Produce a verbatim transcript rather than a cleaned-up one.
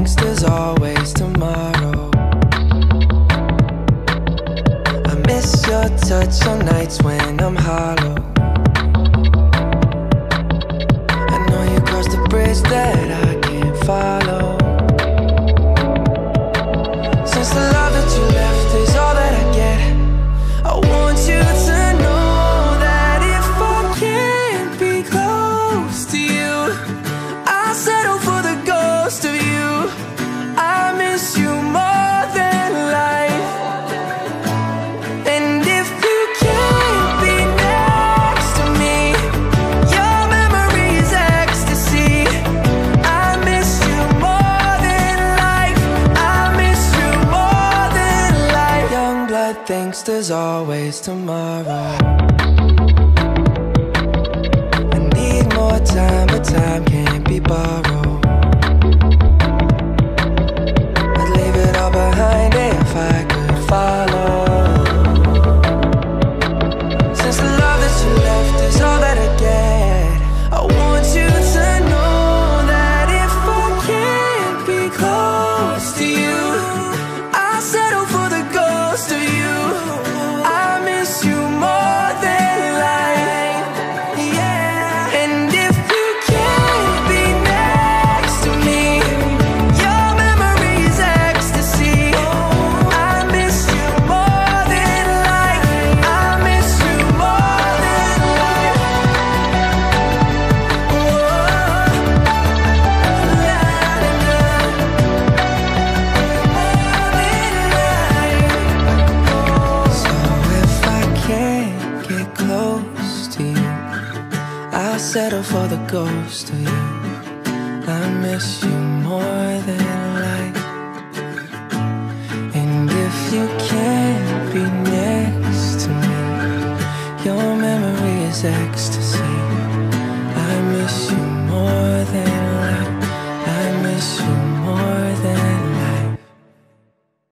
thinks there's always tomorrow. I miss your touch on nights when I'm hollow. I know you crossed the bridge that I can't follow. Since the love that you left is all that I get, I want you to know that if I can't be close to you, I'll settle for the ghost of you. I miss you more than life. And if you can't be next to me, your memory is ecstasy. I miss you more than life. I miss you more than life. Youngblood thinks there's always tomorrow. I need more time, but time can't be borrowed. I'd leave it all behind if I could follow. Since the love that you left is all that I get, I want you to know that if I can't be close to you, I'll settle for the ghost of you. I miss you more than life, yeah. And if you can't be next to me, your memory is ecstasy. I miss you more than life. I miss you more than life. So if I can't get close to you, I'll settle for the ghost of you. I miss you more than life. And if you can't be next to me, your memory is ecstasy. I miss you more than life. I miss you